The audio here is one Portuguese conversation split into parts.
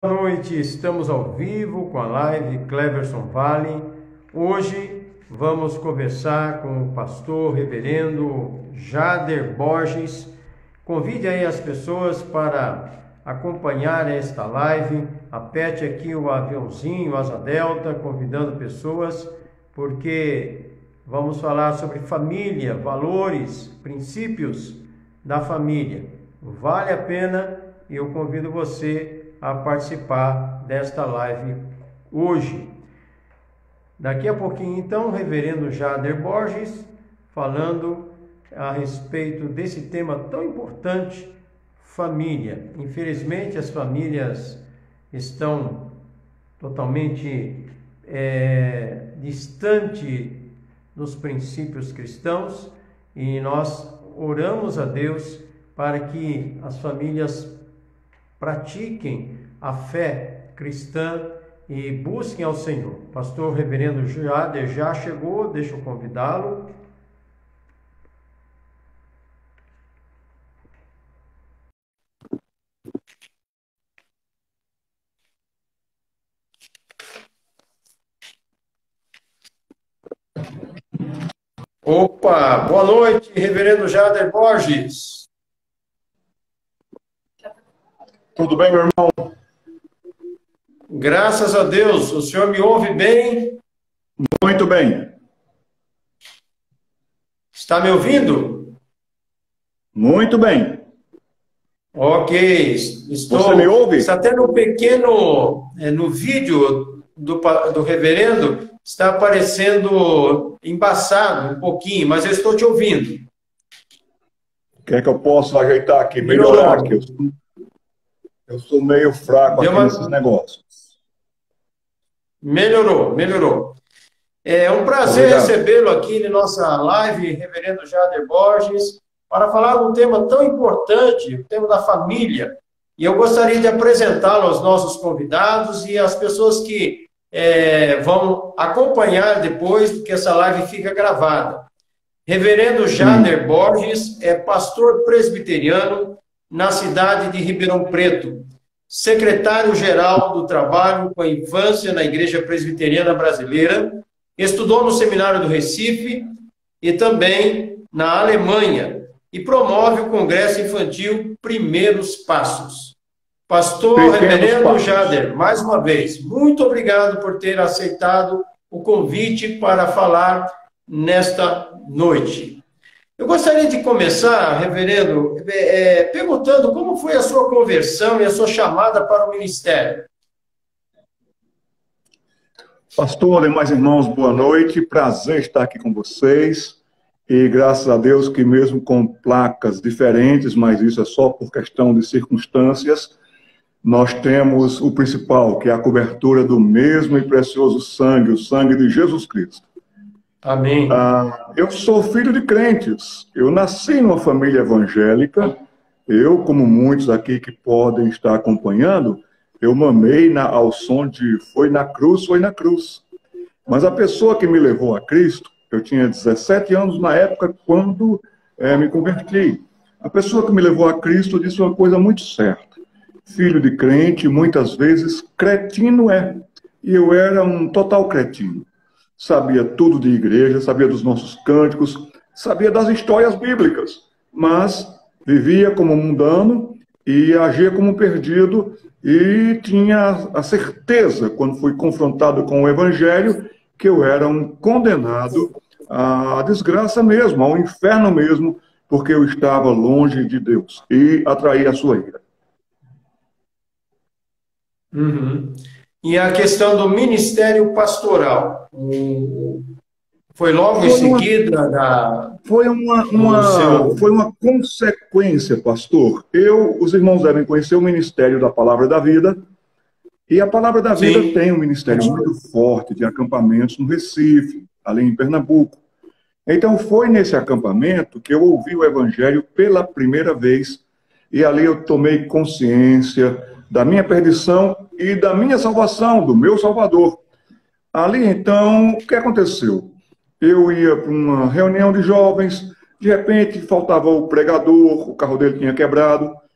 Boa noite, estamos ao vivo com a live Cleverson Vale. Hoje vamos conversar com o pastor reverendo Jader Borges. Convide aí as pessoas para acompanhar esta live. Aperte aqui o aviãozinho, asa delta, convidando pessoas, porque vamos falar sobre família, valores, princípios da família. Vale a pena e eu convido você a participar desta live hoje. Daqui a pouquinho, então, o reverendo Jader Borges falando a respeito desse tema tão importante, família. Infelizmente, as famílias estão totalmente distante dos princípios cristãos e nós oramos a Deus para que as famílias pratiquem a fé cristã e busquem ao Senhor. Pastor reverendo Jader já chegou, deixa eu convidá-lo. Opa, boa noite, reverendo Jader Borges. Tudo bem, meu irmão? Graças a Deus, o senhor me ouve bem? Muito bem. Está me ouvindo? Muito bem. Ok, estou... Você me ouve? Está tendo um pequeno... no vídeo do reverendo, está aparecendo embaçado um pouquinho, mas eu estou te ouvindo. Quer que eu possa ajeitar aqui, melhorar aqui? Eu sou meio fraco aqui nesses negócios. Melhorou. É um prazer recebê-lo aqui na nossa live, reverendo Jader Borges, para falar de um tema tão importante, o tema da família. E eu gostaria de apresentá-lo aos nossos convidados e às pessoas que vão acompanhar depois, porque essa live fica gravada. Reverendo Jader Borges é pastor presbiteriano na cidade de Ribeirão Preto, secretário-geral do Trabalho com a Infância na Igreja Presbiteriana Brasileira, estudou no Seminário do Recife e também na Alemanha e promove o Congresso Infantil Primeiros Passos. Pastor reverendo Jader, mais uma vez, muito obrigado por ter aceitado o convite para falar nesta noite. Eu gostaria de começar, reverendo, perguntando como foi a sua conversão e a sua chamada para o ministério. Pastor, demais irmãos, boa noite. Prazer estar aqui com vocês. E graças a Deus que mesmo com placas diferentes, mas isso é só por questão de circunstâncias, nós temos o principal, que é a cobertura do mesmo e precioso sangue, o sangue de Jesus Cristo. Amém. Eu sou filho de crentes. Eu nasci numa família evangélica. Eu, como muitos aqui que podem estar acompanhando, eu mamei ao som de foi na cruz, foi na cruz. Mas a pessoa que me levou a Cristo, eu tinha 17 anos na época quando me converti. A pessoa que me levou a Cristo disse uma coisa muito certa. Filho de crente, muitas vezes, cretino é. E eu era um total cretino. Sabia tudo de igreja, sabia dos nossos cânticos, sabia das histórias bíblicas, mas vivia como mundano e agia como perdido e tinha a certeza, quando fui confrontado com o evangelho, que eu era um condenado à desgraça mesmo, ao inferno mesmo, porque eu estava longe de Deus e atraía a sua ira. Uhum. E a questão do ministério pastoral, foi logo em seguida da... Foi uma consequência, pastor. Os irmãos devem conhecer o Ministério da Palavra da Vida, e a Palavra da Vida tem um ministério muito forte de acampamentos no Recife, ali em Pernambuco. Então foi nesse acampamento que eu ouvi o Evangelho pela primeira vez, e ali eu tomei consciência da minha perdição e da minha salvação, do meu Salvador. Ali, então, o que aconteceu? Eu ia para uma reunião de jovens, de repente faltava o pregador, o carro dele tinha quebrado,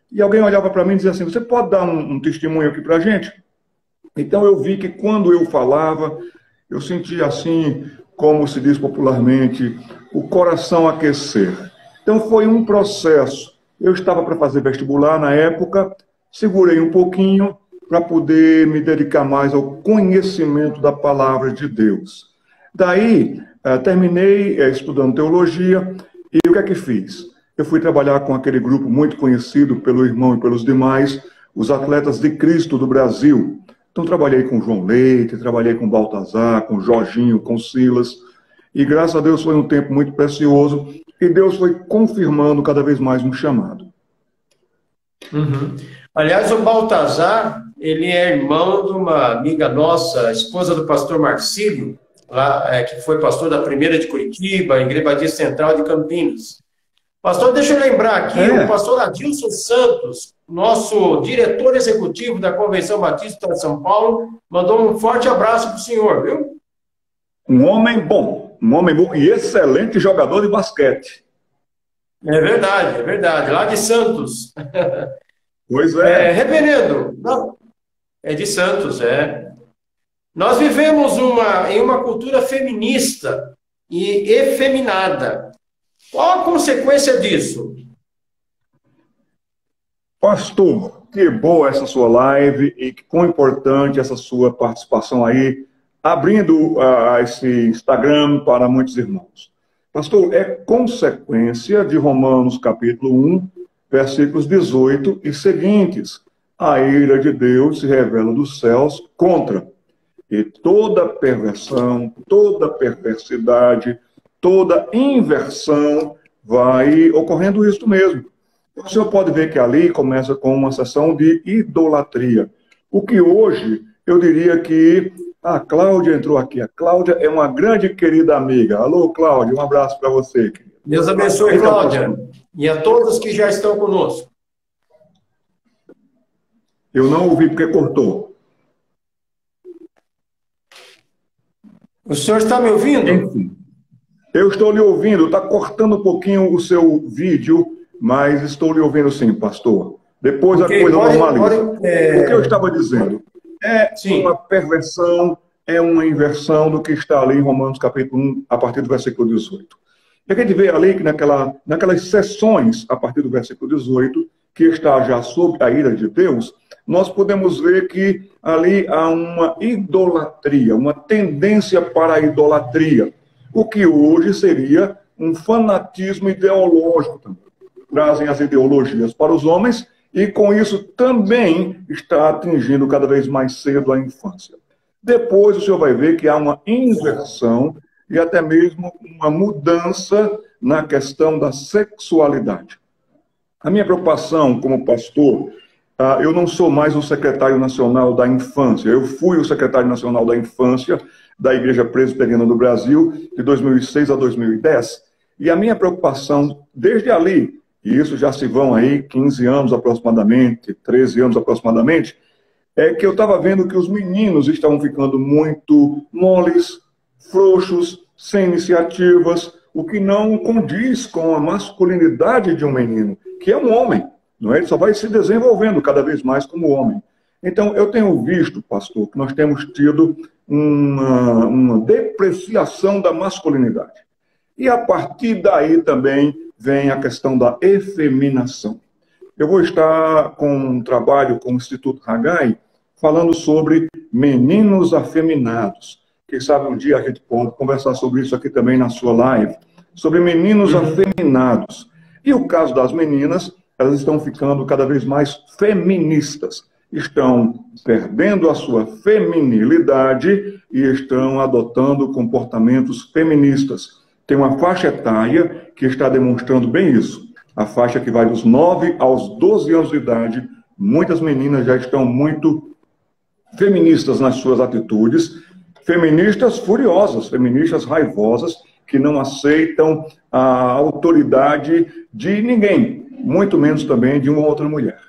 E alguém olhava para mim e dizia assim, você pode dar um testemunho aqui para a gente? Então eu vi que quando eu falava, eu sentia assim, como se diz popularmente, o coração aquecer. Então foi um processo. Eu estava para fazer vestibular na época, segurei um pouquinho para poder me dedicar mais ao conhecimento da palavra de Deus. Daí, terminei estudando teologia e o que é que fiz? Eu fui trabalhar com aquele grupo muito conhecido pelo irmão e pelos demais, os Atletas de Cristo do Brasil. Então, trabalhei com João Leite, trabalhei com Baltazar, com Jorginho, com Silas. E, graças a Deus, foi um tempo muito precioso. E Deus foi confirmando cada vez mais um chamado. Uhum. Aliás, o Baltazar, ele é irmão de uma amiga nossa, esposa do pastor Marcílio, lá, que foi pastor da primeira de Curitiba, Igreja Batista Central de Campinas. Pastor, deixa eu lembrar aqui, o pastor Adilson Santos, nosso diretor executivo da Convenção Batista de São Paulo, mandou um forte abraço para o senhor, viu? Um homem bom e excelente jogador de basquete. É verdade, lá de Santos. Pois é. Reverendo, é de Santos, é. Nós vivemos em uma cultura feminista e efeminada. Qual a consequência disso? Pastor, que boa essa sua live e que quão importante essa sua participação aí, abrindo esse Instagram para muitos irmãos. Pastor, é consequência de Romanos capítulo 1, versículos 18 e seguintes. A ira de Deus se revela dos céus contra. E toda perversão, toda perversidade, toda inversão vai ocorrendo isso mesmo. O senhor pode ver que ali começa com uma sessão de idolatria. O que hoje eu diria que a Cláudia entrou aqui. A Cláudia é uma grande querida amiga. Alô, Cláudia, um abraço para você. Deus abençoe, Cláudia, e a todos que já estão conosco. Eu não ouvi porque cortou. O senhor está me ouvindo? Enfim, eu estou lhe ouvindo. Está cortando um pouquinho o seu vídeo, mas estou lhe ouvindo sim, pastor. Depois a coisa normaliza. O que eu estava dizendo? Uma perversão, é uma inversão do que está ali em Romanos capítulo 1, a partir do versículo 18. E a gente vê ali que naquelas sessões, a partir do versículo 18, que está já sob a ira de Deus, nós podemos ver que ali há uma idolatria, uma tendência para a idolatria, o que hoje seria um fanatismo ideológico também. Trazem as ideologias para os homens e com isso também está atingindo cada vez mais cedo a infância. Depois o senhor vai ver que há uma inversão e até mesmo uma mudança na questão da sexualidade. A minha preocupação como pastor, eu não sou mais o secretário nacional da infância, eu fui o secretário nacional da infância da Igreja Presbiteriana do Brasil de 2006 a 2010, e a minha preocupação desde ali, e isso já se vão aí 15 anos aproximadamente, 13 anos aproximadamente, é que eu estava vendo que os meninos estavam ficando muito moles, frouxos, sem iniciativas, o que não condiz com a masculinidade de um menino, que é um homem, não é? Ele só vai se desenvolvendo cada vez mais como homem. Então, eu tenho visto, pastor, que nós temos tido uma depreciação da masculinidade. E a partir daí também vem a questão da efeminação. Eu vou estar com um trabalho com o Instituto Haggai, falando sobre meninos afeminados. Quem sabe um dia a gente pode conversar sobre isso aqui também na sua live, sobre meninos afeminados. E o caso das meninas, elas estão ficando cada vez mais feministas. Estão perdendo a sua feminilidade e estão adotando comportamentos feministas. Tem uma faixa etária que está demonstrando bem isso. A faixa que vai dos 9 aos 12 anos de idade, muitas meninas já estão muito feministas nas suas atitudes, feministas furiosas, feministas raivosas, que não aceitam a autoridade de ninguém, muito menos também de uma outra mulher.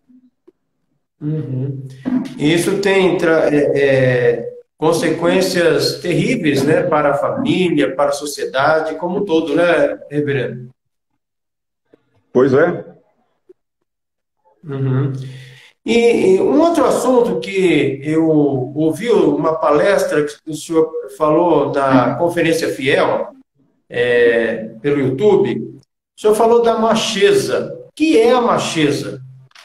Isso tem consequências terríveis, né, para a família, para a sociedade como um todo, né, reverendo? Pois é. Uhum. E um outro assunto que eu ouvi uma palestra que o senhor falou na Conferência Fiel, pelo YouTube, o senhor falou da macheza. O que é a macheza?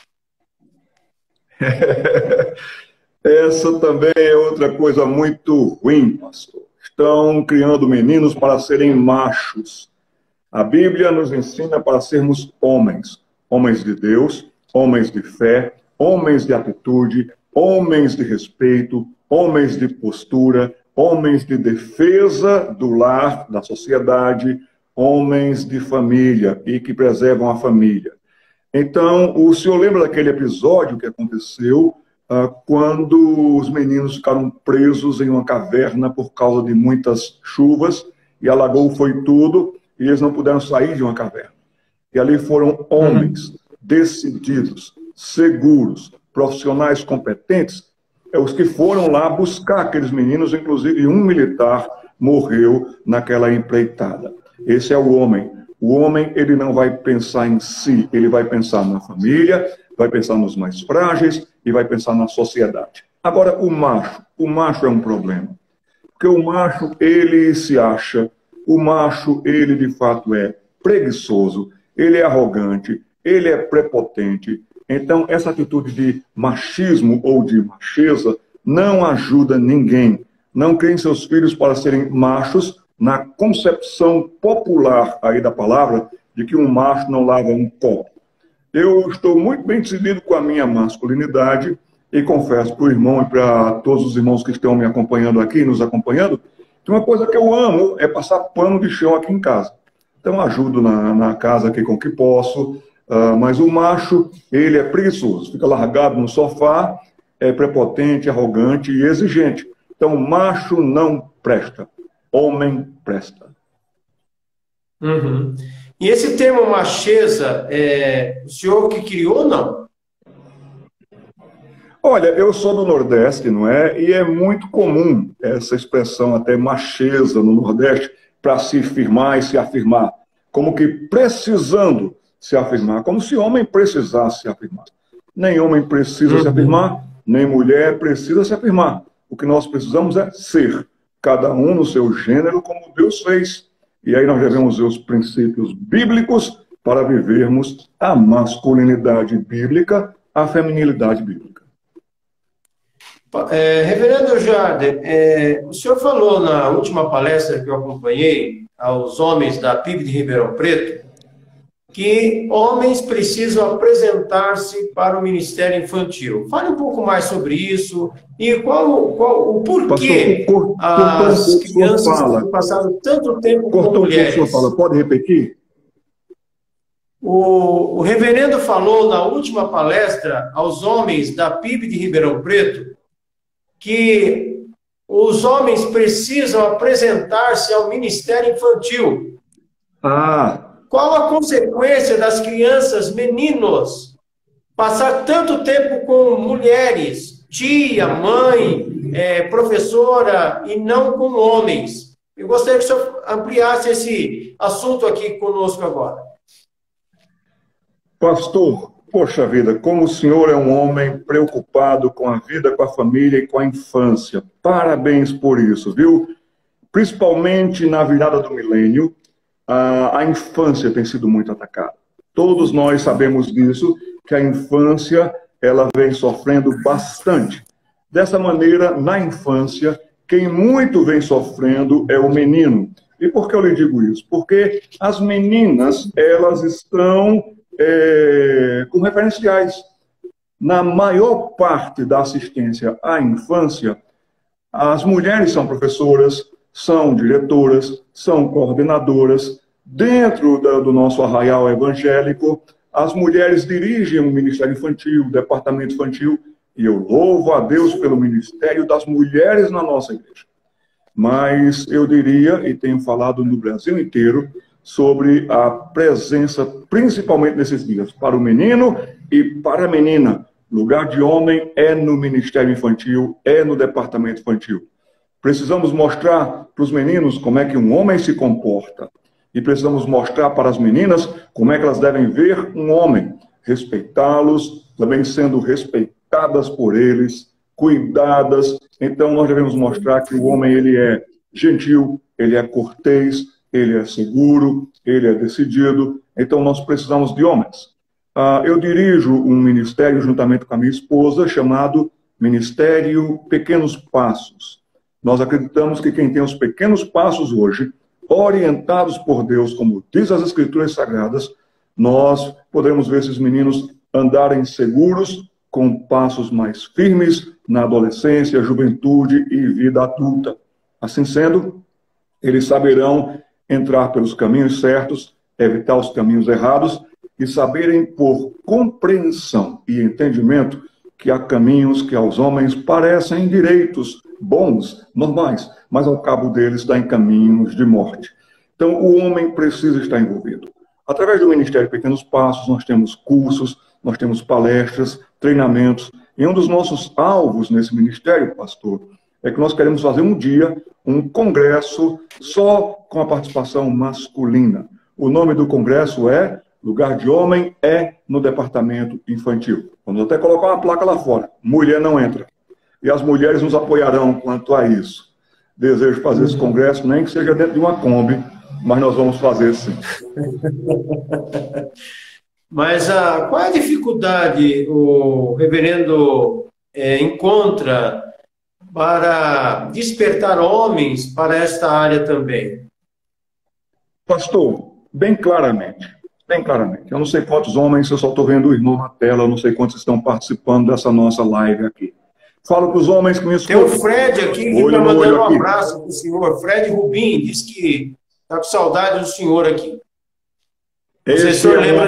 Essa também é outra coisa muito ruim, pastor. Estão criando meninos para serem machos. A Bíblia nos ensina para sermos homens, homens de Deus, homens de fé, homens de atitude, homens de respeito, homens de postura, homens de defesa do lar, da sociedade, homens de família e que preservam a família. Então, o senhor lembra daquele episódio que aconteceu quando os meninos ficaram presos em uma caverna por causa de muitas chuvas e alagou foi tudo e eles não puderam sair de uma caverna. E ali foram homens decididos, seguros, profissionais competentes, os que foram lá buscar aqueles meninos, inclusive um militar morreu naquela empreitada. Esse é o homem. O homem, ele não vai pensar em si, ele vai pensar na família, vai pensar nos mais frágeis e vai pensar na sociedade. Agora, o macho é um problema. Porque o macho, ele se acha, o macho, ele de fato é preguiçoso, ele é arrogante, ele é prepotente. Então, essa atitude de machismo ou de macheza não ajuda ninguém. Não criem seus filhos para serem machos, na concepção popular aí da palavra, de que um macho não lava um copo. Eu estou muito bem decidido com a minha masculinidade e confesso para o irmão e para todos os irmãos que estão me acompanhando aqui, nos acompanhando, que uma coisa que eu amo é passar pano de chão aqui em casa. Então ajudo na casa aqui com o que posso, mas o macho, ele é preguiçoso, fica largado no sofá, é prepotente, arrogante e exigente. Então macho não presta. Homem presta. Uhum. E esse termo macheza, o senhor que criou ou não? Olha, eu sou do Nordeste, não é? E é muito comum essa expressão até macheza no Nordeste para se firmar e se afirmar. Como que precisando se afirmar, como se homem precisasse se afirmar. Nem homem precisa se afirmar, nem mulher precisa se afirmar. O que nós precisamos é ser. Cada um no seu gênero, como Deus fez. E aí nós devemos ver os princípios bíblicos para vivermos a masculinidade bíblica, a feminilidade bíblica. Reverendo Jader, o senhor falou na última palestra que eu acompanhei aos homens da PIB de Ribeirão Preto que homens precisam apresentar-se para o Ministério Infantil. Fale um pouco mais sobre isso e qual o porquê as crianças têm passado tanto tempo com mulheres. Pode repetir? O reverendo falou na última palestra aos homens da PIB de Ribeirão Preto que os homens precisam apresentar-se ao Ministério Infantil. Qual a consequência das crianças, meninos, passar tanto tempo com mulheres, tia, mãe, professora, e não com homens? Eu gostaria que o senhor ampliasse esse assunto aqui conosco agora. Pastor, poxa vida, como o senhor é um homem preocupado com a vida, com a família e com a infância. Parabéns por isso, viu? Principalmente na virada do milênio, a infância tem sido muito atacada. Todos nós sabemos disso, que a infância ela vem sofrendo bastante. Dessa maneira, na infância, quem muito vem sofrendo é o menino. E por que eu lhe digo isso? Porque as meninas, elas estão com referenciais. Na maior parte da assistência à infância, as mulheres são professoras, são diretoras, são coordenadoras. Dentro do nosso arraial evangélico, as mulheres dirigem o Ministério Infantil, o Departamento Infantil, e eu louvo a Deus pelo Ministério das Mulheres na nossa igreja. Mas eu diria, e tenho falado no Brasil inteiro, sobre a presença, principalmente nesses dias, para o menino e para a menina. Lugar de homem é no Ministério Infantil, é no Departamento Infantil. Precisamos mostrar para os meninos como é que um homem se comporta. E precisamos mostrar para as meninas como é que elas devem ver um homem. respeitá-los, também sendo respeitadas por eles, cuidadas. Então, nós devemos mostrar que o homem ele é gentil, ele é cortês, ele é seguro, ele é decidido. Então, nós precisamos de homens. Eu dirijo um ministério juntamente com a minha esposa chamado Ministério Pequenos Passos. Nós acreditamos que quem tem os pequenos passos hoje, orientados por Deus, como diz as Escrituras Sagradas, nós podemos ver esses meninos andarem seguros, com passos mais firmes na adolescência, juventude e vida adulta. Assim sendo, eles saberão entrar pelos caminhos certos, evitar os caminhos errados e saberem por compreensão e entendimento que há caminhos que aos homens parecem direitos, bons, normais, mas ao cabo deles está em caminhos de morte. Então, o homem precisa estar envolvido. Através do Ministério Pequenos Passos, nós temos cursos, nós temos palestras, treinamentos. E um dos nossos alvos nesse ministério, pastor, é que nós queremos fazer um dia um congresso só com a participação masculina. O nome do congresso é Lugar de Homem é no Departamento Infantil. Vamos até colocar uma placa lá fora. Mulher não entra. E as mulheres nos apoiarão quanto a isso. Desejo fazer esse congresso, nem que seja dentro de uma Kombi, mas nós vamos fazer sim. Mas qual é a dificuldade o reverendo encontra para despertar homens para esta área também? Pastor, bem claramente. Eu não sei quantos homens, eu só estou vendo o irmão na tela, eu não sei quantos estão participando dessa nossa live aqui. Falo para os homens que me escutam. Tem o Fred aqui que está mandando um abraço para o senhor. Fred Rubim diz que está com saudade do senhor aqui. Esse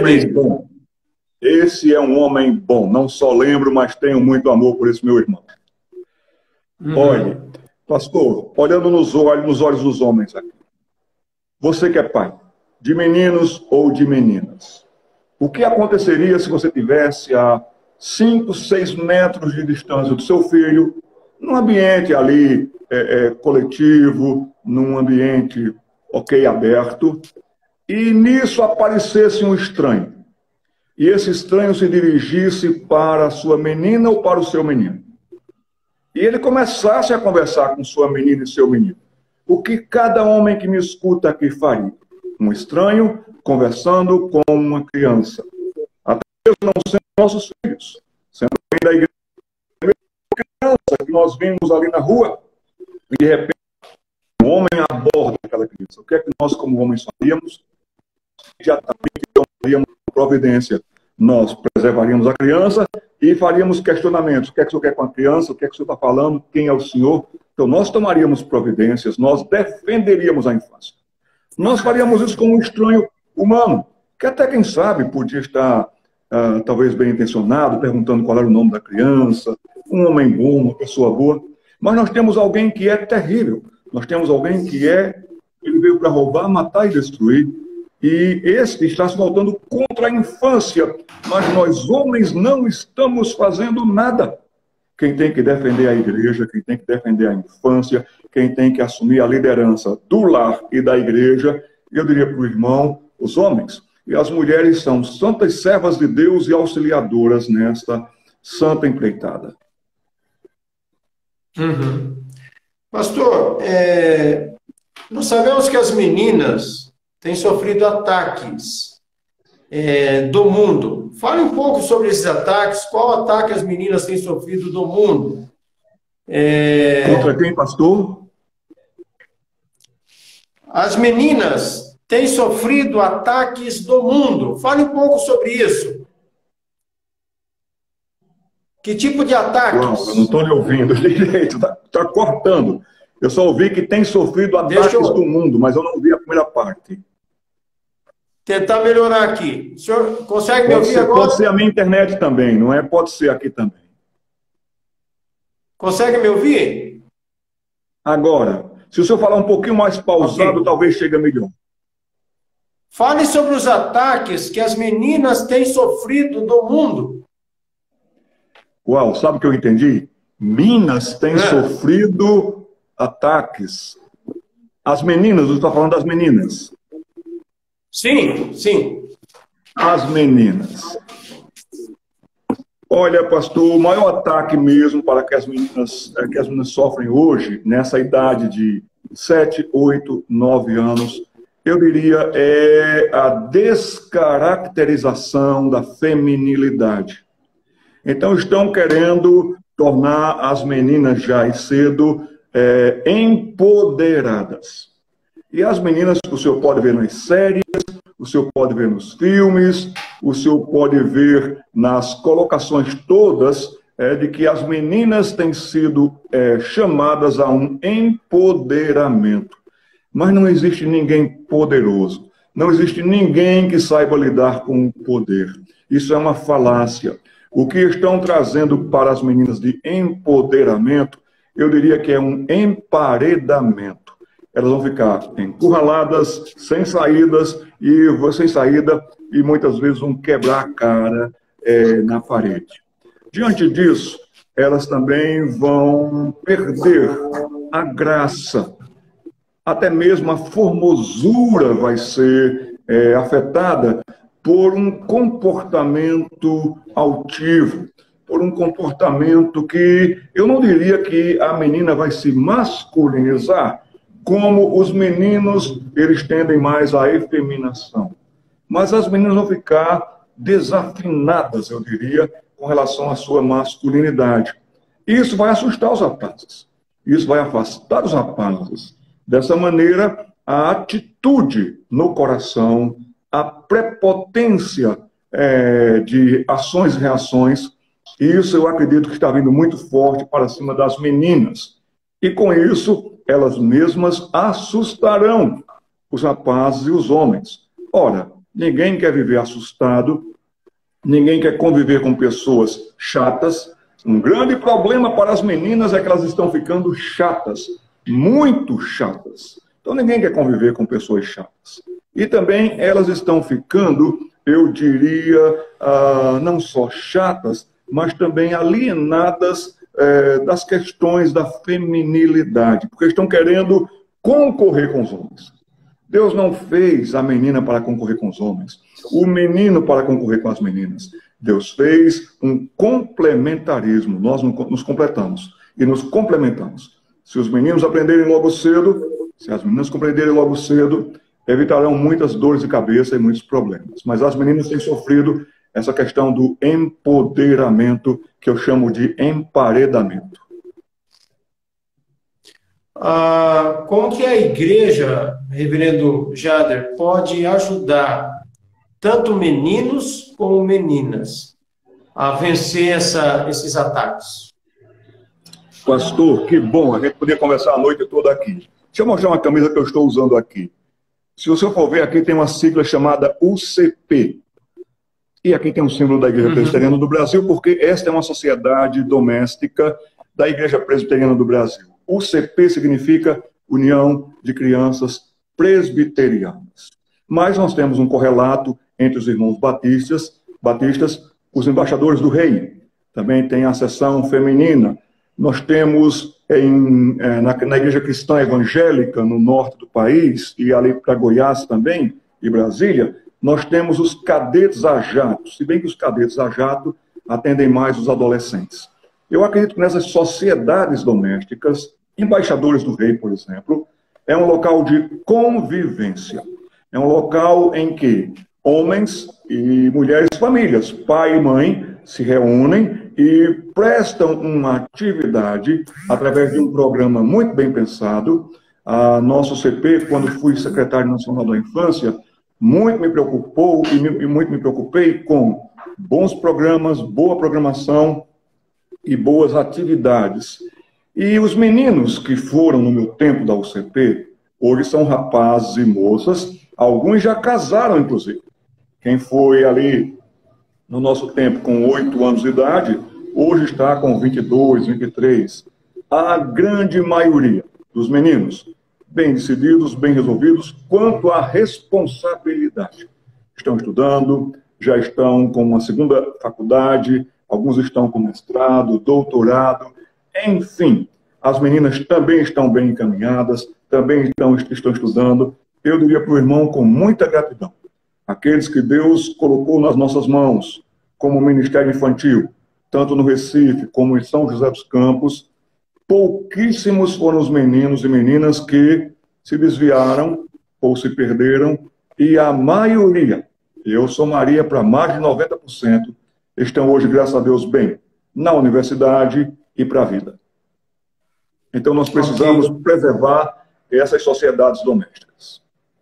é um homem bom. Não só lembro, mas tenho muito amor por esse meu irmão. Olhe, pastor, olhando nos olhos dos homens aqui. Você que é pai, de meninos ou de meninas, o que aconteceria se você tivesse a 5, 6 metros de distância do seu filho, num ambiente ali coletivo, num ambiente aberto, e nisso aparecesse um estranho, e esse estranho se dirigisse para a sua menina ou para o seu menino, e ele começasse a conversar com sua menina e seu menino, o que cada homem que me escuta aqui faria? Um estranho conversando com uma criança. Até mesmo não sendo nossos filhos, sendo da igreja, criança que nós vimos ali na rua, e de repente um homem aborda aquela criança. O que é que nós, como homens, faríamos? Imediatamente tomaríamos providência. Nós preservaríamos a criança e faríamos questionamentos. O que é que o senhor quer com a criança? O que é que o senhor está falando? Quem é o senhor? Então, nós tomaríamos providências, nós defenderíamos a infância. Nós faríamos isso com um estranho humano, que até, quem sabe, podia estar, talvez, bem intencionado, perguntando qual era o nome da criança, um homem bom, uma pessoa boa. Mas nós temos alguém que é terrível. Nós temos alguém que ele veio para roubar, matar e destruir. E esse está se voltando contra a infância. Mas nós, homens, não estamos fazendo nada. Quem tem que defender a igreja, quem tem que defender a infância, quem tem que assumir a liderança do lar e da igreja, eu diria para o irmão, os homens. E as mulheres são santas servas de Deus e auxiliadoras nesta santa empreitada. Pastor, nós sabemos que as meninas têm sofrido ataques do mundo. Fale um pouco sobre esses ataques. Qual ataque as meninas têm sofrido do mundo? Contra quem, pastor? As meninas têm sofrido ataques do mundo. Fale um pouco sobre isso. Que tipo de ataques? Não, eu não estou lhe ouvindo direito. Está cortando. Eu só ouvi que tem sofrido ataques do mundo, mas eu não ouvi a primeira parte. Tentar melhorar aqui. O senhor consegue me ouvir agora? Pode ser a minha internet também, não é? Pode ser aqui também. Consegue me ouvir? Agora, se o senhor falar um pouquinho mais pausado, talvez chegue melhor. Fale sobre os ataques que as meninas têm sofrido do mundo. Uau, sabe o que eu entendi? Minas têm sofrido ataques. As meninas, eu estou falando das meninas. Sim, sim. As meninas. Olha, pastor, o maior ataque mesmo para que as meninas sofrem hoje, nessa idade de 7, 8, 9 anos, eu diria, é a descaracterização da feminilidade. Então, estão querendo tornar as meninas já e cedo empoderadas. E as meninas, o senhor pode ver nas séries, o senhor pode ver nos filmes, o senhor pode ver nas colocações todas de que as meninas têm sido chamadas a um empoderamento. Mas não existe ninguém poderoso. Não existe ninguém que saiba lidar com o poder. Isso é uma falácia. O que estão trazendo para as meninas de empoderamento, eu diria que é um emparedamento. Elas vão ficar encurraladas, sem saída, e muitas vezes vão quebrar a cara na parede. Diante disso, elas também vão perder a graça. Até mesmo a formosura vai ser afetada por um comportamento altivo, por um comportamento que eu não diria que a menina vai se masculinizar, como os meninos, eles tendem mais à efeminação. Mas as meninas vão ficar desafinadas, eu diria, com relação à sua masculinidade. Isso vai assustar os rapazes. Isso vai afastar os rapazes. Dessa maneira, a atitude no coração, a prepotência de ações e reações, isso eu acredito que está vindo muito forte para cima das meninas. E com isso, elas mesmas assustarão os rapazes e os homens. Ora, ninguém quer viver assustado, ninguém quer conviver com pessoas chatas. Um grande problema para as meninas é que elas estão ficando chatas, muito chatas. Então ninguém quer conviver com pessoas chatas. E também elas estão ficando, eu diria, não só chatas, mas também alienadas das questões da feminilidade, porque estão querendo concorrer com os homens. Deus não fez a menina para concorrer com os homens, o menino para concorrer com as meninas. Deus fez um complementarismo, nós nos completamos e nos complementamos. Se os meninos aprenderem logo cedo, se as meninas compreenderem logo cedo, evitarão muitas dores de cabeça e muitos problemas. Mas as meninas têm sofrido essa questão do empoderamento, que eu chamo de emparedamento. Como que a igreja, reverendo Jader, pode ajudar tanto meninos como meninas a vencer esses ataques? Pastor, que bom, a gente podia conversar a noite toda aqui. Deixa eu mostrar uma camisa que eu estou usando aqui. Se o senhor for ver, aqui tem uma sigla chamada UCP. E aqui tem um símbolo da Igreja Presbiteriana do Brasil, porque esta é uma sociedade doméstica da Igreja Presbiteriana do Brasil. UCP significa União de Crianças Presbiterianas. Mas nós temos um correlato entre os irmãos batistas, os embaixadores do rei. Também tem a seção feminina. Nós temos na Igreja Cristã Evangélica, no norte do país, e ali para Goiás também, e Brasília, nós temos os cadetes a jato, se bem que os cadetes a jato atendem mais os adolescentes. Eu acredito que nessas sociedades domésticas, embaixadores do rei, por exemplo, é um local de convivência. É um local em que homens e mulheres, famílias, pai e mãe, se reúnem e prestam uma atividade através de um programa muito bem pensado. A nosso CP, quando fui secretário nacional da infância, muito me preocupou e muito me preocupei com bons programas, boa programação e boas atividades. E os meninos que foram no meu tempo da UCP, hoje são rapazes e moças, alguns já casaram, inclusive. Quem foi ali no nosso tempo com 8 anos de idade, hoje está com 22, 23. A grande maioria dos meninos, bem decididos, bem resolvidos, quanto à responsabilidade. Estão estudando, já estão com uma segunda faculdade, alguns estão com mestrado, doutorado, enfim. As meninas também estão bem encaminhadas, também estão estudando. Eu diria para o irmão com muita gratidão. Aqueles que Deus colocou nas nossas mãos, como o Ministério Infantil, tanto no Recife como em São José dos Campos, pouquíssimos foram os meninos e meninas que se desviaram ou se perderam, e a maioria, eu somaria para mais de 90%, estão hoje, graças a Deus, bem na universidade e para a vida. Então, nós precisamos preservar essas sociedades domésticas.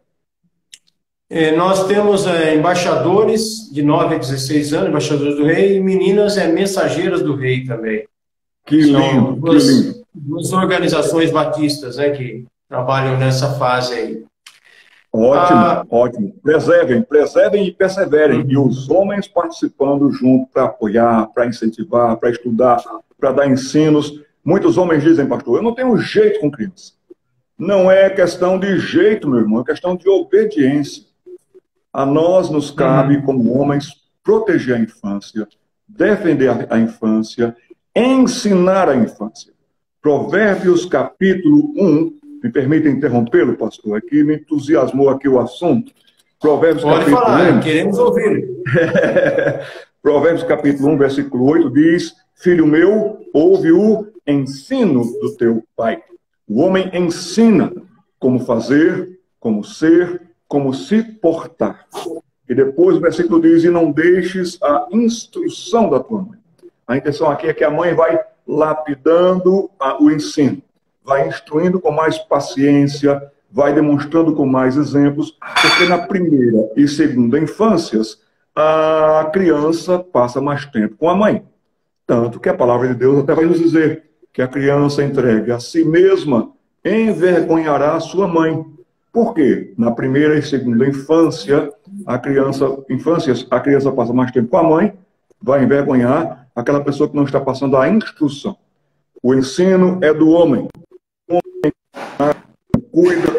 Nós temos embaixadores de 9 a 16 anos, embaixadores do rei, e meninas mensageiras do rei também. Que lindo, que lindo. Duas organizações batistas, né, que trabalham nessa fase aí. Ótimo, ótimo. Preservem e perseverem. E os homens participando junto para apoiar, para incentivar, para estudar, para dar ensinos. Muitos homens dizem, pastor, eu não tenho jeito com criança. Não é questão de jeito, meu irmão, é questão de obediência. A nós nos cabe, como homens, proteger a infância, defender a infância, ensinar a infância. Provérbios capítulo 1, me permita interrompê-lo, pastor, aqui me entusiasmou aqui o assunto. Provérbios Pode capítulo falar, 1, queremos ouvir. Provérbios capítulo 1, versículo 8 diz, filho meu, ouve o ensino do teu pai. O homem ensina como fazer, como ser, como se portar. E depois o versículo diz, e não deixes a instrução da tua mãe. A intenção aqui é que a mãe vai lapidando o ensino, vai instruindo com mais paciência, vai demonstrando com mais exemplos, porque na primeira e segunda infâncias, a criança passa mais tempo com a mãe. Tanto que a palavra de Deus até vai nos dizer que a criança entregue a si mesma envergonhará a sua mãe. Por quê? Na primeira e segunda infância, a criança passa mais tempo com a mãe, vai envergonhar aquela pessoa que não está passando a instrução. O ensino é do homem. O homem cuida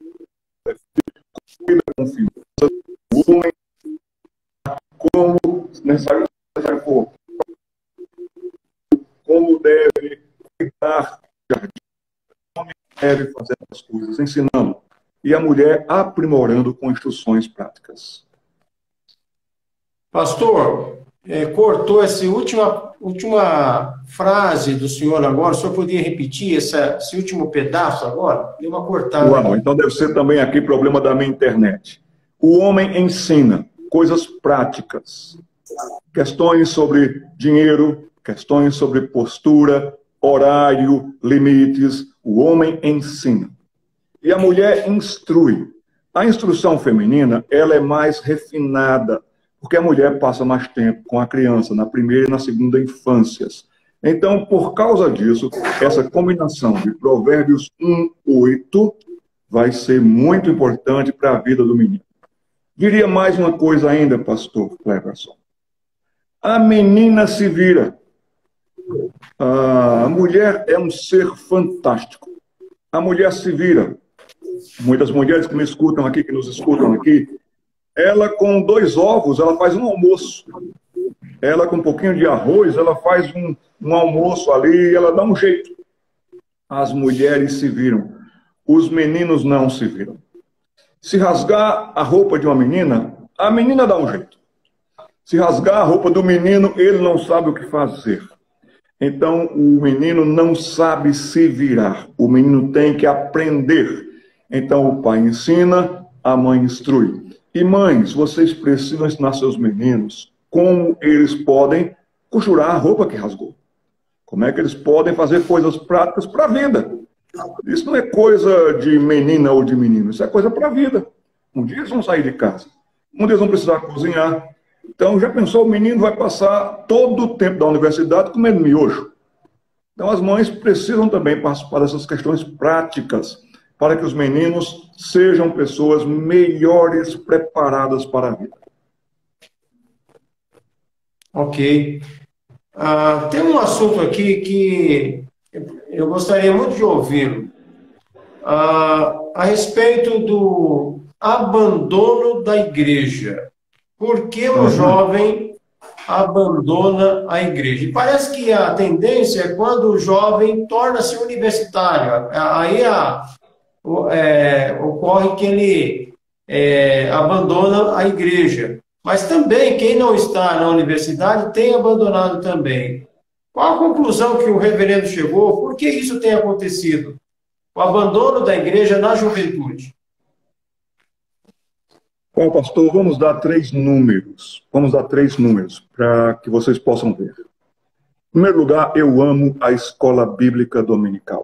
com filhos. O homem como necessário for. Como deve cuidar do jardim. O homem deve fazer as coisas, ensinando. E a mulher aprimorando com instruções práticas. Pastor, cortou essa última frase do senhor agora. O senhor podia repetir esse último pedaço agora? Deu uma cortada. Uau, então deve ser também aqui problema da minha internet. O homem ensina coisas práticas. Questões sobre dinheiro, questões sobre postura, horário, limites. O homem ensina. E a mulher instrui. A instrução feminina, ela é mais refinada, porque a mulher passa mais tempo com a criança, na primeira e na segunda infâncias. Então, por causa disso, essa combinação de Provérbios 1:8 vai ser muito importante para a vida do menino. Diria mais uma coisa ainda, pastor Cleverson. A menina se vira. A mulher é um ser fantástico. A mulher se vira. Muitas mulheres que me escutam aqui, que nos escutam aqui, ela com 2 ovos, ela faz um almoço. Ela com um pouquinho de arroz, ela faz um almoço ali, ela dá um jeito. As mulheres se viram. Os meninos não se viram. Se rasgar a roupa de uma menina, a menina dá um jeito. Se rasgar a roupa do menino, ele não sabe o que fazer. Então, o menino não sabe se virar. O menino tem que aprender. Então, o pai ensina, a mãe instrui. E mães, vocês precisam ensinar seus meninos como eles podem costurar a roupa que rasgou. Como é que eles podem fazer coisas práticas para a vida. Isso não é coisa de menina ou de menino, isso é coisa para a vida. Um dia eles vão sair de casa, um dia eles vão precisar cozinhar. Então, já pensou, o menino vai passar todo o tempo da universidade comendo miojo. Então, as mães precisam também participar dessas questões práticas, para que os meninos sejam pessoas melhores preparadas para a vida. Ok. Tem um assunto aqui que eu gostaria muito de ouvi-lo. A respeito do abandono da igreja. Por que o jovem abandona a igreja? E parece que a tendência é quando o jovem torna-se universitário. Aí ocorre que ele abandona a igreja. mas também quem não está na universidade tem abandonado também. Qual a conclusão que o reverendo chegou? Por que isso tem acontecido? O abandono da igreja na juventude. Bom, pastor, vamos dar 3 números. Vamos dar 3 números para que vocês possam ver. Em primeiro lugar, eu amo a escola bíblica dominical.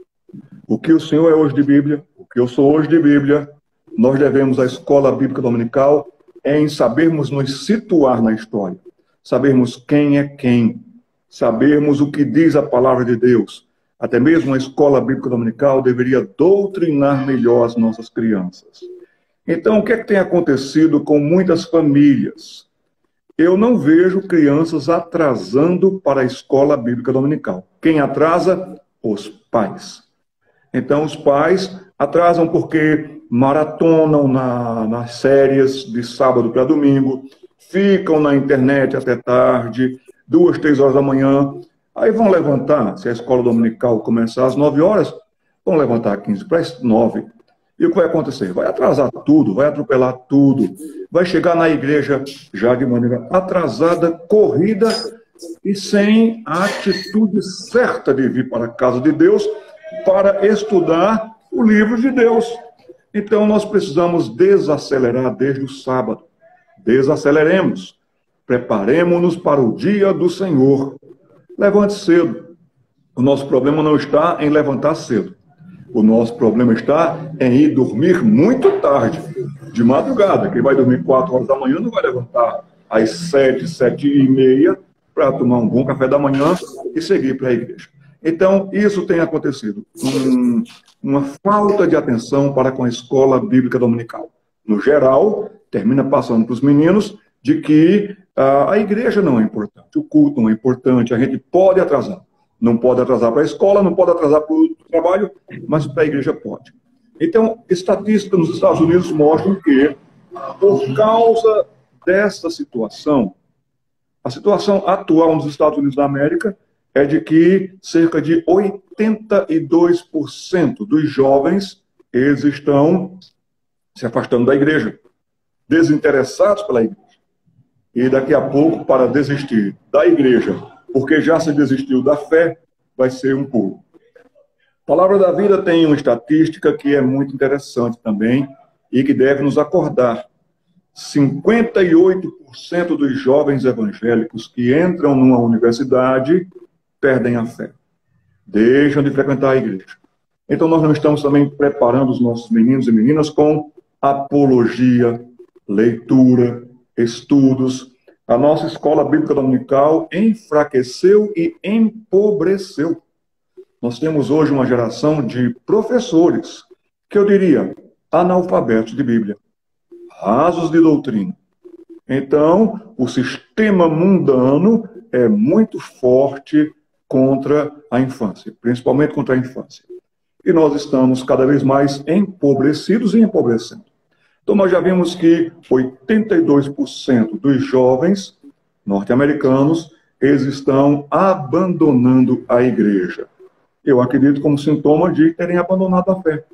O que o senhor é hoje de Bíblia, o que eu sou hoje de Bíblia, nós devemos à escola bíblica dominical em sabermos nos situar na história, sabermos quem é quem, sabermos o que diz a palavra de Deus. Até mesmo a escola bíblica dominical deveria doutrinar melhor as nossas crianças. Então, o que é que tem acontecido com muitas famílias? Eu não vejo crianças atrasando para a escola bíblica dominical. Quem atrasa? Os pais. Então, os pais atrasam porque maratonam nas séries de sábado para domingo, ficam na internet até tarde, 2, 3 horas da manhã. Aí vão levantar, se a escola dominical começar às 9 horas, vão levantar 15 para as 9. E o que vai acontecer? Vai atrasar tudo, vai atropelar tudo, vai chegar na igreja já de maneira atrasada, corrida e sem a atitude certa de vir para a casa de Deus para estudar o livro de Deus. Então nós precisamos desacelerar desde o sábado. Desaceleremos. Preparemos-nos para o dia do Senhor. Levante cedo. O nosso problema não está em levantar cedo. O nosso problema está em ir dormir muito tarde, de madrugada. Quem vai dormir 4 horas da manhã não vai levantar às 7, 7h30 para tomar um bom café da manhã e seguir para a igreja. Então, isso tem acontecido. Uma falta de atenção para com a escola bíblica dominical. No geral, termina passando para os meninos de que a igreja não é importante, o culto não é importante, a gente pode atrasar. Não pode atrasar para a escola, não pode atrasar para o trabalho, mas para a igreja pode. Então, estatísticas nos Estados Unidos mostram que, por causa dessa situação, a situação atual nos Estados Unidos da América é de que cerca de 82% dos jovens, eles estão se afastando da igreja, desinteressados pela igreja. E daqui a pouco, para desistir da igreja, porque já se desistiu da fé, vai ser um pulo. A Palavra da Vida tem uma estatística que é muito interessante também e que deve nos acordar. 58% dos jovens evangélicos que entram numa universidade perdem a fé, deixam de frequentar a igreja. Então nós não estamos também preparando os nossos meninos e meninas com apologia, leitura, estudos. A nossa escola bíblica dominical enfraqueceu e empobreceu. Nós temos hoje uma geração de professores, que eu diria, analfabetos de Bíblia, rasos de doutrina. Então, o sistema mundano é muito forte contra a infância, principalmente contra a infância. E nós estamos cada vez mais empobrecidos e empobrecendo. Então, nós já vimos que 82% dos jovens norte-americanos, eles estão abandonando a igreja. Eu acredito como sintoma de terem abandonado a fé.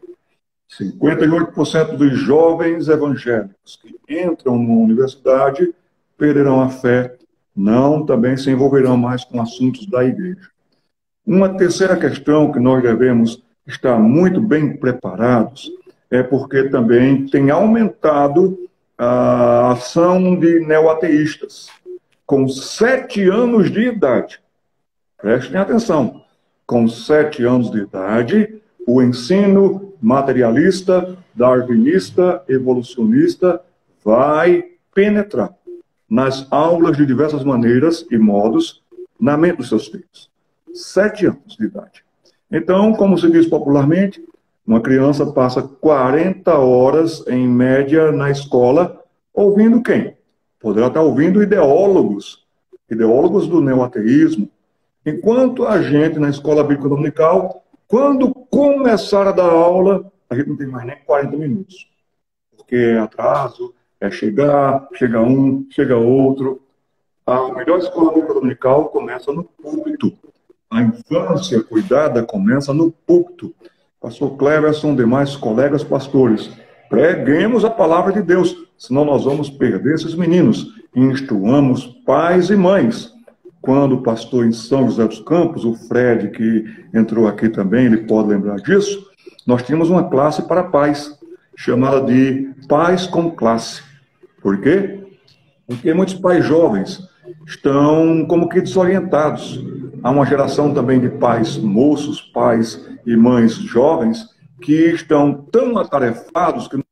58% dos jovens evangélicos que entram na universidade perderão a fé, não também se envolverão mais com assuntos da igreja. Uma terceira questão que nós devemos estar muito bem preparados é porque também tem aumentado a ação de neoateístas. Com 7 anos de idade, prestem atenção, com 7 anos de idade, o ensino materialista, darwinista, evolucionista vai penetrar nas aulas de diversas maneiras e modos na mente dos seus filhos. 7 anos de idade. Então, como se diz popularmente, uma criança passa 40 horas, em média, na escola, ouvindo quem? Poderá estar ouvindo ideólogos do neoateísmo. Enquanto a gente, na escola bíblica dominical, quando começar a dar aula, a gente não tem mais nem 40 minutos. Porque é atraso, é chega um, chega outro. A melhor escola bíblica dominical começa no púlpito. A infância cuidada começa no púlpito. Pastor Cleverson, demais colegas pastores, Preguemos a palavra de Deus, senão nós vamos perder esses meninos. Instruamos pais e mães. Quando o pastor em São José dos Campos, o Fred, que entrou aqui também, ele pode lembrar disso, nós tínhamos uma classe para pais, chamada de Pais com Classe. Por quê? Porque muitos pais jovens estão como que desorientados. Há uma geração também de pais moços, pais e mães jovens, que estão tão atarefados que não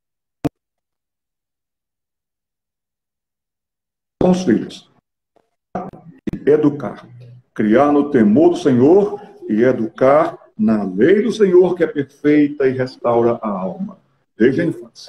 são os filhos. Educar. Criar no temor do Senhor e educar na lei do Senhor, que é perfeita e restaura a alma, desde a infância.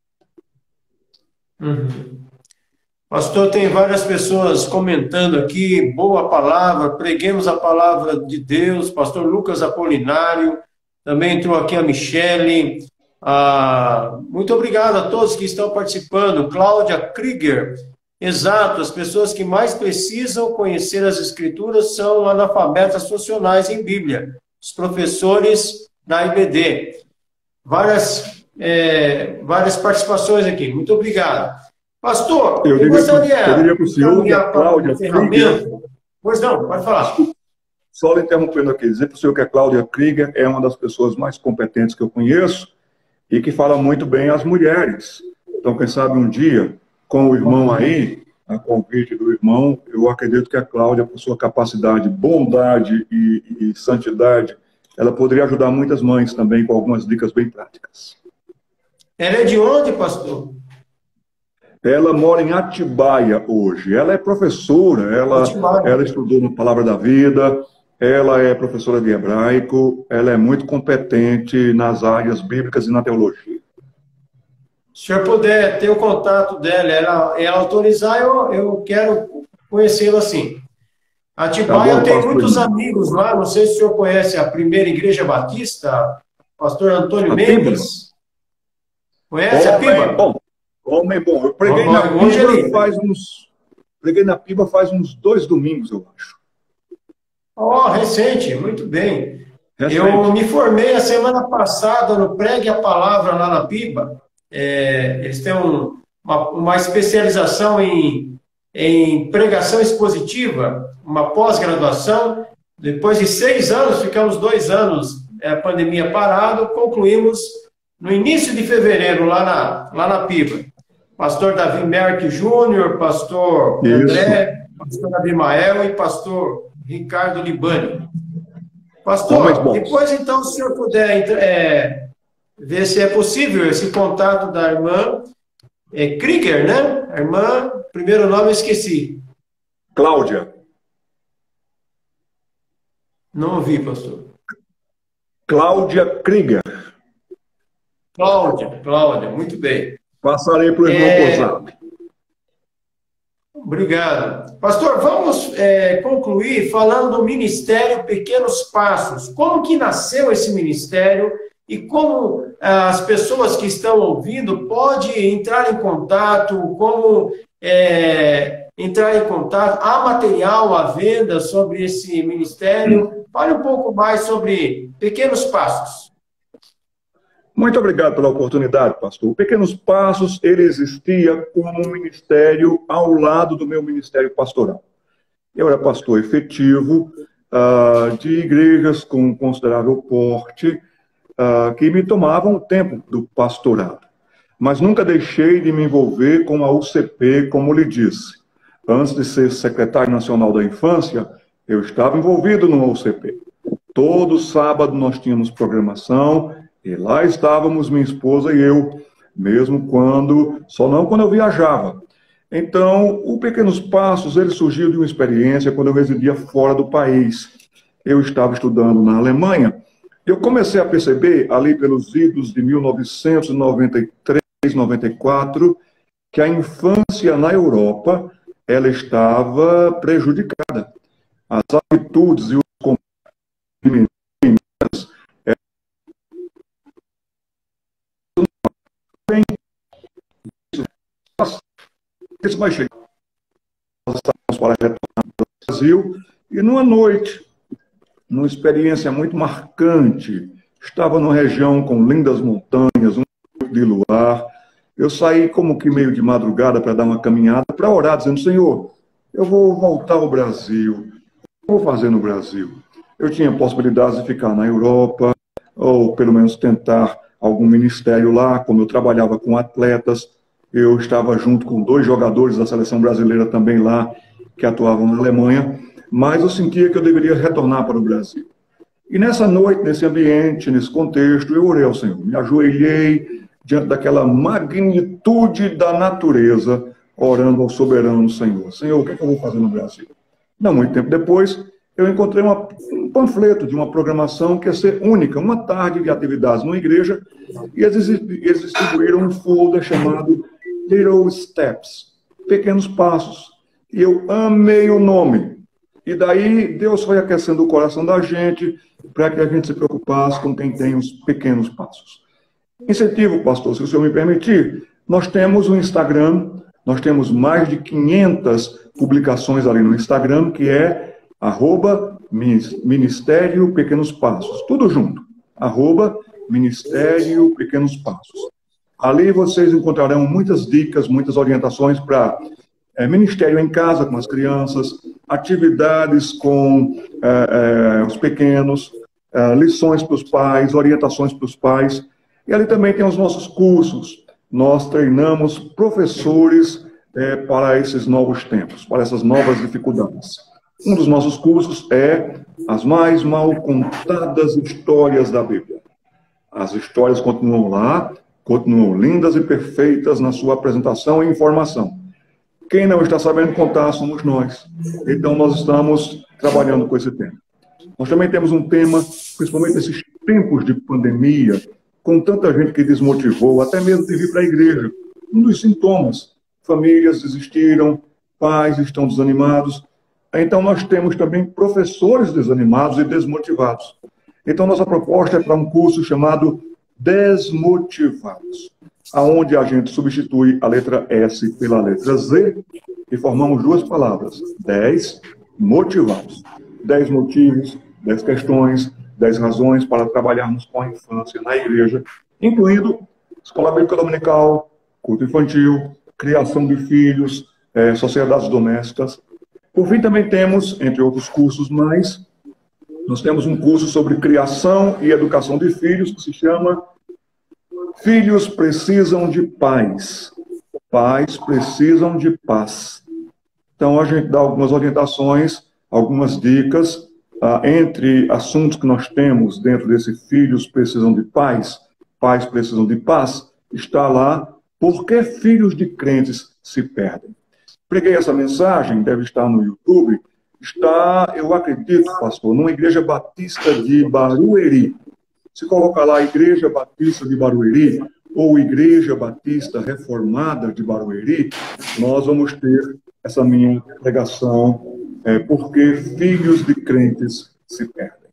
Pastor, tem várias pessoas comentando aqui, boa palavra, preguemos a palavra de Deus. Pastor Lucas Apolinário, também entrou aqui a Michele. Muito obrigado a todos que estão participando. Cláudia Krieger, exato, as pessoas que mais precisam conhecer as Escrituras são analfabetas funcionais em Bíblia, os professores da IBD. Várias participações aqui, muito obrigado. Pastor, eu gostaria para o senhor que a Cláudia Krieger... Pois não, pode falar. Só lhe interrompendo aqui, dizer para o senhor que a Cláudia Krieger é uma das pessoas mais competentes que eu conheço e que fala muito bem às mulheres. Então, quem sabe um dia, com o irmão aí, a convite do irmão, eu acredito que a Cláudia, por sua capacidade, bondade e santidade, ela poderia ajudar muitas mães também com algumas dicas bem práticas. Ela é de onde, pastor? Ela mora em Atibaia hoje. Ela é professora, ela estudou no Palavra da Vida, ela é professora de hebraico, ela é muito competente nas áreas bíblicas e na teologia. Se o senhor puder ter o contato dela, ela autorizar, eu quero conhecê-la assim. Atibaia, eu tenho muitos amigos lá, não sei se o senhor conhece a Primeira Igreja Batista, pastor Antônio Mendes. Conhece a Piba? Bom. Homem bom, eu preguei na Piba faz uns 2 domingos, eu acho. Recente, muito bem. Recente. Eu me formei a semana passada no Pregue a Palavra lá na Piba. Eles têm uma especialização em pregação expositiva, uma pós-graduação. Depois de 6 anos, ficamos 2 anos, a pandemia parado, concluímos no início de fevereiro, lá na Piba. Pastor Davi Merck Júnior, pastor André, pastor Abimael e pastor Ricardo Libani. Pastor, depois então, se o senhor puder ver se é possível esse contato da irmã Krieger, né? A irmã, primeiro nome eu esqueci. Cláudia. Não ouvi, pastor. Cláudia Krieger. Cláudia, muito bem. Passarei para o irmão Pozap. Obrigado. Pastor, vamos concluir falando do Ministério Pequenos Passos. Como que nasceu esse ministério e como as pessoas que estão ouvindo podem entrar em contato, entrar em contato? Há material à venda sobre esse ministério? Fale um pouco mais sobre Pequenos Passos. Muito obrigado pela oportunidade, pastor. O Pequenos Passos, ele existia como um ministério ao lado do meu ministério pastoral. Eu era pastor efetivo de igrejas com considerável porte, que me tomavam o tempo do pastorado. Mas nunca deixei de me envolver com a UCP, como lhe disse. Antes de ser secretário nacional da infância, eu estava envolvido no UCP. Todo sábado nós tínhamos programação, e lá estávamos, minha esposa e eu, mesmo só não quando eu viajava. Então, o Pequenos Passos, ele surgiu de uma experiência quando eu residia fora do país. Eu estava estudando na Alemanha. Eu comecei a perceber, ali pelos idos de 1993, 94, que a infância na Europa, ela estava prejudicada. As atitudes e os comportamentos isso vai chegar. Nós estamos para retornar para o Brasil e numa noite, numa experiência muito marcante, estava numa região com lindas montanhas, um de luar. Eu saí como que meio de madrugada para dar uma caminhada, para orar, dizendo, Senhor, eu vou voltar ao Brasil. O que eu vou fazer no Brasil? Eu tinha possibilidades de ficar na Europa, ou pelo menos tentar algum ministério lá, como eu trabalhava com atletas, eu estava junto com 2 jogadores da seleção brasileira também lá, que atuavam na Alemanha, mas eu sentia que eu deveria retornar para o Brasil. E nessa noite, nesse ambiente, nesse contexto, eu orei ao Senhor, me ajoelhei diante daquela magnitude da natureza, orando ao soberano Senhor. Senhor, o que é que eu vou fazer no Brasil? Não muito tempo depois, eu encontrei um panfleto de uma programação que ia ser única, uma tarde de atividades numa igreja, e eles distribuíram um folder chamado Little Steps, Pequenos Passos. E eu amei o nome. E daí Deus foi aquecendo o coração da gente para que a gente se preocupasse com quem tem os pequenos passos. Incentivo, pastor, se o senhor me permitir, nós temos um Instagram, nós temos mais de 500 publicações ali no Instagram, que é @Ministério Pequenos Passos, tudo junto, @Ministério Pequenos Passos. Ali vocês encontrarão muitas dicas, muitas orientações para ministério em casa com as crianças, atividades com os pequenos, lições para os pais, orientações para os pais. E ali também tem os nossos cursos. Nós treinamos professores para esses novos tempos, para essas novas dificuldades. Um dos nossos cursos é As Mais Mal Contadas Histórias da Bíblia. As histórias continuam lá, continuam lindas e perfeitas na sua apresentação e informação. Quem não está sabendo contar somos nós. Então, nós estamos trabalhando com esse tema. Nós também temos um tema, principalmente nesses tempos de pandemia, com tanta gente que desmotivou, até mesmo de vir para a igreja. Um dos sintomas, famílias desistiram, pais estão desanimados. Então, nós temos também professores desanimados e desmotivados. Então, nossa proposta é para um curso chamado Desmotivados, aonde a gente substitui a letra S pela letra Z e formamos 2 palavras, 10 motivados. 10 motivos, 10 questões, 10 razões para trabalharmos com a infância na igreja, incluindo escola bíblica dominical, culto infantil, criação de filhos, sociedades domésticas. Por fim, também temos, entre outros cursos mais, nós temos um curso sobre criação e educação de filhos, que se chama Filhos Precisam de Paz. Pais precisam de paz. Então, a gente dá algumas orientações, algumas dicas, entre assuntos que nós temos dentro desse Filhos Precisam de Paz, Pais Precisam de Paz, está lá, Por que Filhos de Crentes se Perdem? Preguei essa mensagem, deve estar no YouTube, está, eu acredito, pastor, numa igreja batista de Barueri. Se colocar lá Igreja Batista de Barueri ou Igreja Batista Reformada de Barueri, nós vamos ter essa minha pregação, porque filhos de crentes se perdem.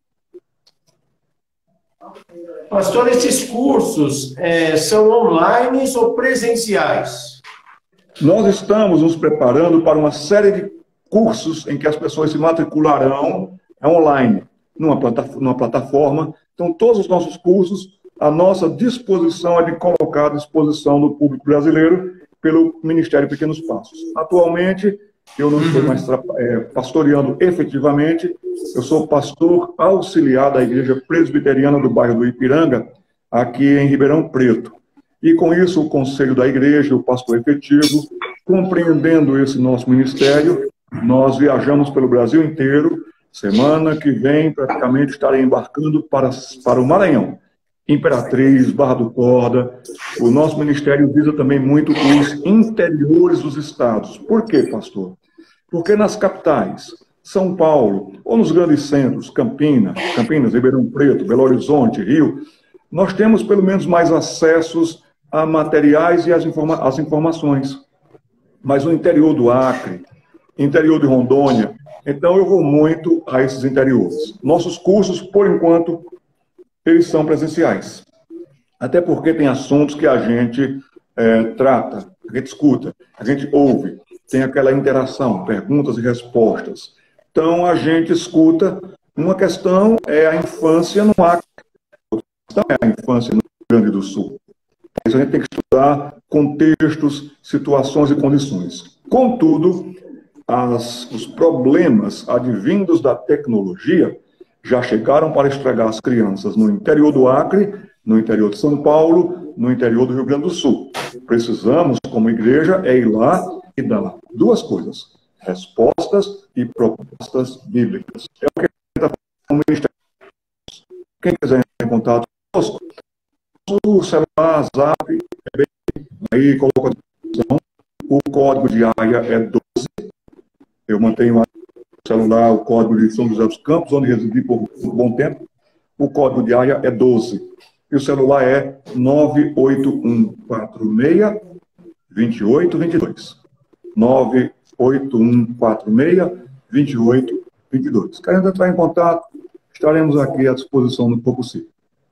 Pastor, esses cursos são online ou presenciais? Nós estamos nos preparando para uma série de cursos em que as pessoas se matricularão online, numa plataforma. Então, todos os nossos cursos, a nossa disposição é de colocar à disposição do público brasileiro pelo Ministério Pequenos Passos. Atualmente, eu não estou mais pastoreando efetivamente, eu sou pastor auxiliar da Igreja Presbiteriana do bairro do Ipiranga, aqui em Ribeirão Preto. E com isso, o conselho da igreja, o pastor efetivo, compreendendo esse nosso ministério, nós viajamos pelo Brasil inteiro. Semana que vem, praticamente, estarei embarcando para o Maranhão, Imperatriz, Barra do Corda. O nosso ministério visa também muito os interiores dos estados. Por quê, pastor? Porque nas capitais, São Paulo, ou nos grandes centros, Campinas, Ribeirão Preto, Belo Horizonte, Rio, nós temos pelo menos mais acessos a materiais e as informações. Mas o interior do Acre, interior de Rondônia, então eu vou muito a esses interiores. Nossos cursos, por enquanto, eles são presenciais. Até porque tem assuntos que a gente trata, a gente escuta, a gente ouve, tem aquela interação, perguntas e respostas. Então a gente escuta. Uma questão é a infância no Acre, outra questão é a infância no Rio Grande do Sul. isso a gente tem que estudar contextos, situações e condições. Contudo, os problemas advindos da tecnologia já chegaram para estragar as crianças no interior do Acre, no interior de São Paulo, no interior do Rio Grande do Sul. Precisamos, como igreja, ir lá e dar duas coisas: respostas e propostas bíblicas. É o que a gente está fazendo no Ministério. Quem quiser entrar em contato conosco, o celular, Zap, aí coloca a descrição. O código de área é 12. Eu mantenho o celular, o código de São José dos Campos, onde residi por um bom tempo. O código de área é 12. E o celular é 98146-2822. 98146-2822. Querendo entrar em contato, estaremos aqui à disposição no que for possível.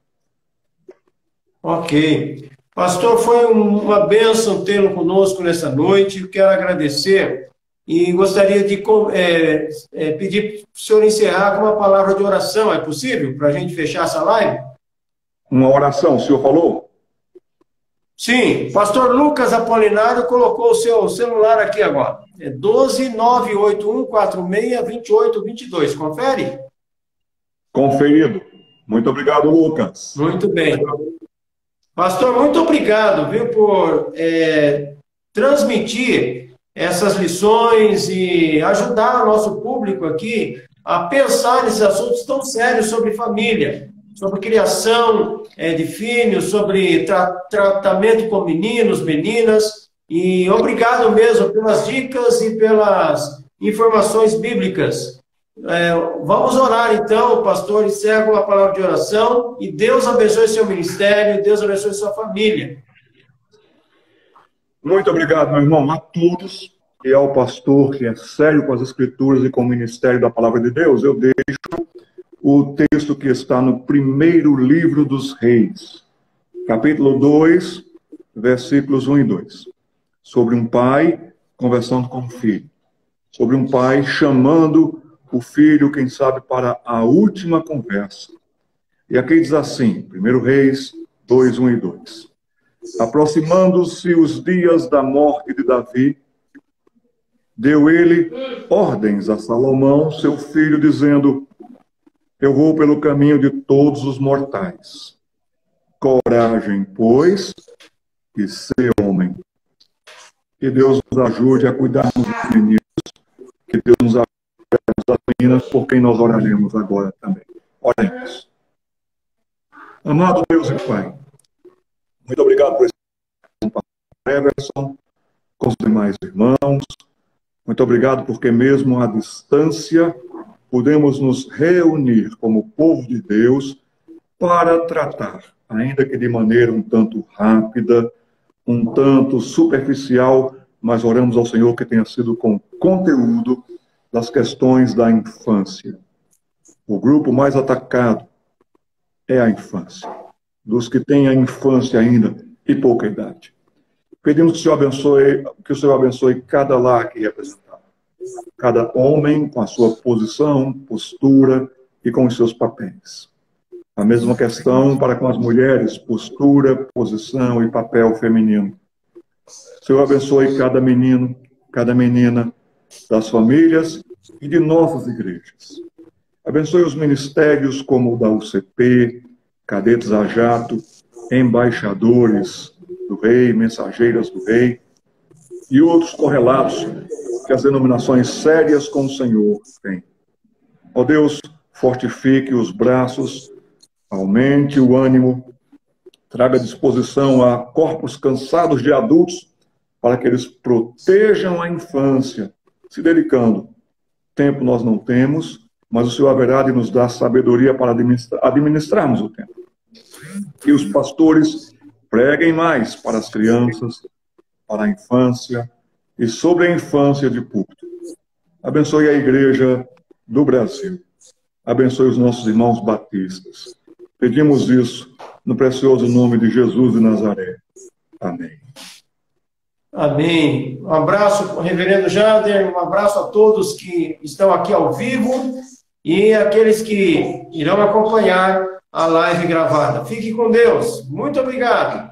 Ok. Pastor, foi uma bênção tê-lo conosco nessa noite. Eu quero agradecer e gostaria de pedir para o senhor encerrar com uma palavra de oração. É possível para a gente fechar essa live? Uma oração, o senhor falou? Sim. Pastor Lucas Apolinário colocou o seu celular aqui agora. É 12-981-46-2822. Confere? Conferido. Muito obrigado, Lucas. Muito bem. Pastor, muito obrigado, viu, por transmitir essas lições e ajudar o nosso público aqui a pensar nesses assuntos tão sérios sobre família, sobre criação de filhos, sobre tratamento com meninos, meninas. E obrigado mesmo pelas dicas e pelas informações bíblicas. Vamos orar então, pastor, encerra com uma palavra de oração e Deus abençoe seu ministério, Deus abençoe sua família. Muito obrigado, meu irmão, a todos e ao pastor que é sério com as escrituras e com o ministério da palavra de Deus. Eu deixo o texto que está no primeiro livro dos Reis, capítulo 2, versículos 1 e 2, sobre um pai conversando com o filho, sobre um pai chamando o filho, quem sabe, para a última conversa. E aqui diz assim, 1 Reis 2, 1 e 2. Aproximando-se os dias da morte de Davi, deu ele ordens a Salomão, seu filho, dizendo: eu vou pelo caminho de todos os mortais. Coragem, pois, e ser homem. Que Deus nos ajude a cuidar dos meninos, que Deus nos ajude das meninas, por quem nós oraremos agora também. Oremos. Amado Deus e Pai, muito obrigado por esse Everson, com os demais irmãos. Muito obrigado porque mesmo à distância podemos nos reunir como povo de Deus para tratar, ainda que de maneira um tanto rápida, um tanto superficial, mas oramos ao Senhor que tenha sido com conteúdo das questões da infância. O grupo mais atacado é a infância, dos que têm a infância ainda e pouca idade. Pedimos que o Senhor abençoe cada lar aqui representado, cada homem com a sua posição, postura e com os seus papéis. A mesma questão para com as mulheres, postura, posição e papel feminino. O Senhor abençoe cada menino, cada menina das famílias e de nossas igrejas. Abençoe os ministérios como o da UCP, cadetes a jato, embaixadores do rei, mensageiras do rei e outros correlatos que as denominações sérias com o Senhor têm. Ó Deus, fortifique os braços, aumente o ânimo, traga disposição a corpos cansados de adultos para que eles protejam a infância, se dedicando. Tempo nós não temos, mas o Senhor haverá de nos dar sabedoria para administrarmos o tempo. Que os pastores preguem mais para as crianças, para a infância e sobre a infância de púlpito. Abençoe a igreja do Brasil. Abençoe os nossos irmãos batistas. Pedimos isso no precioso nome de Jesus de Nazaré. Amém. Amém. Um abraço, reverendo Jader, um abraço a todos que estão aqui ao vivo e aqueles que irão acompanhar a live gravada. Fique com Deus. Muito obrigado.